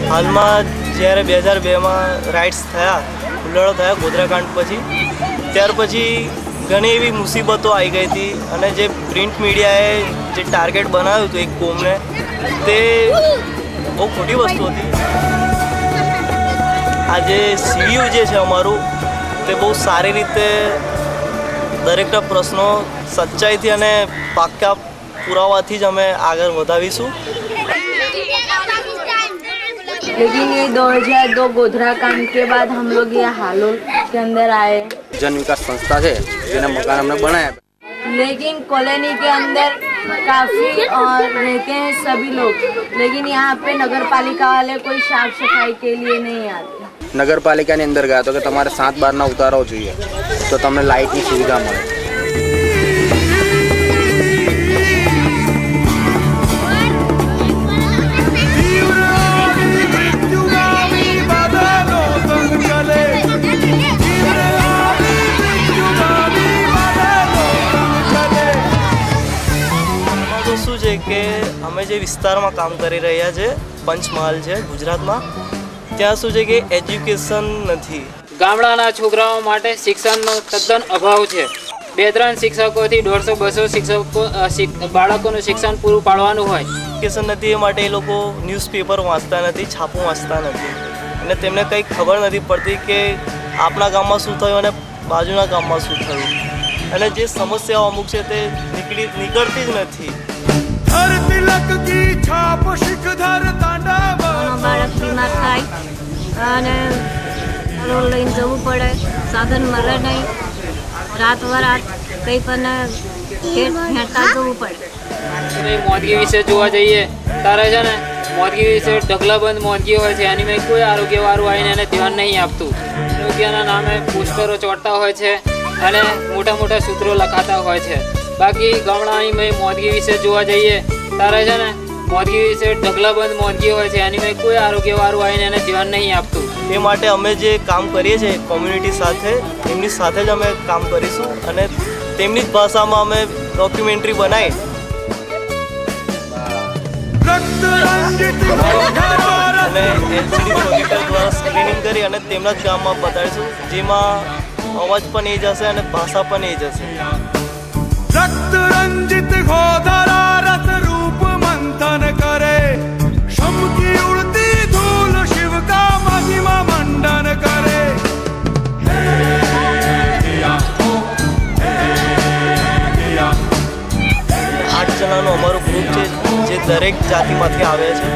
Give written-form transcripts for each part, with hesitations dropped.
હાલમાં જ્યારે 2002માં રાઇટ્સ થયા, હુલ્લડો થયા ગોધરાકાંડ પછી, ત્યાર પછી ઘણી એવી મુસીબતો આવી ગઈ હતી અને જે પ્રિન્ટ મીડિયાએ જે ટાર્ગેટ બનાવ્યું હતું એક કોમને, તે બહુ ખોટી વસ્તુ હતી. આજે સીયુ જે છે અમારું, તે બહુ સારી રીતે દરેકના પ્રશ્નો સચ્ચાઈથી અને પાક્કા પુરાવાથી જ અમે આગળ વધાવીશું. लेकिन ये 2002 गोधरा कांड के बाद हम लोग ये हालोल के अंदर आए. जन विकास संस्था है जिन्हें मकान हमने बनाया, लेकिन कॉलोनी के अंदर काफ़ी रहते हैं सभी लोग, लेकिन यहाँ पे नगर पालिका वाले कोई साफ सफाई के लिए नहीं आते. नगर पालिका ने अंदर गया तो कि તમારે 7 બારના ઉતારો જોઈએ તો તમને લાઇટની સુવિધા મળે. શું છે કે અમે જે વિસ્તારમાં કામ કરી રહ્યા છે, પંચમહાલ છે ગુજરાતમાં, ત્યાં શું છે કે એજ્યુકેશન નથી. ગામડાના છોકરાઓ માટે શિક્ષણનો તદ્દન અભાવ છે. 2-3 શિક્ષકોથી 150-200 શિક્ષકો બાળકોનું શિક્ષણ પૂરું પાડવાનું હોય. એજ્યુકેશન નથી, એ માટે એ લોકો ન્યૂઝપેપર વાંચતા નથી, છાપું વાંચતા નથી અને તેમને કંઈ ખબર નથી પડતી કે આપણા ગામમાં શું થયું અને બાજુના ગામમાં શું થયું, અને જે સમસ્યાઓ અમુક છે તે નીકળતી જ નથી. બાળક બીમાર થાય અને રોડ લઈને જવું પડે, સાધન મળે નહીં, રાત વરાત કંઈ પણ હેઠતા જવું પડે. મોદગી વિશે જોવા જઈએ ત્યારે છે ને, મોદગી વિશે ઢગલાબંધ મોદગી હોય છે, એની મેં કોઈ આરોગ્યવાળું આવીને એને ધ્યાન નહીં આપતું. આરોગ્યના નામે પોસ્ટરો ચોંટતા હોય છે અને મોટા મોટા સૂત્રો લખાતા હોય છે. બાકી ગામડાની મેં મોદગી વિશે જોવા જઈએ ત્યારે છે ને, મોદગી વિશે ઢગલાબંધ મોદગી હોય છે, એની મેં કોઈ આરોગ્યવાળું આવીને એને ધ્યાન નહીં આપતું. એ માટે અમે જે કામ કરીએ છીએ કોમ્યુનિટી સાથે, એમની સાથે જ અમે કામ કરીશું અને તેમની જ ભાષામાં અમે ડોક્યુમેન્ટરી બનાવી અને એલસીડી પ્રોજેક્ટર દ્વારા સ્ક્રીનિંગ કરી અને તેમના જ ગામમાં બતાડીશું, જેમાં અવાજ પણ એ જ હશે અને ભાષા પણ એ જ હશે. रक्त रंजित गोधरा रस रूप मंथन करे, शम की उड़ती धूल शिव का महिमा मंडन करे. 8 જણાનું અમારું ગ્રુપ છે જે દરેક જાતિમાંથી આવે છે.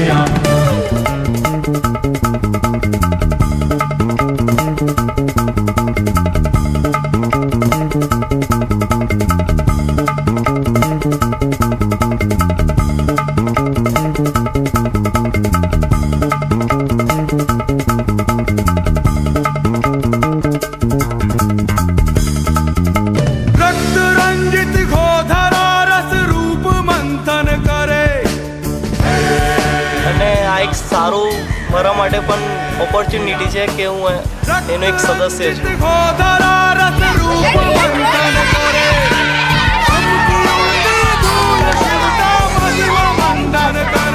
સારું મારા માટે પણ ઓપોર્ચ્યુનિટી છે કે હું એનો એક સદસ્ય છું.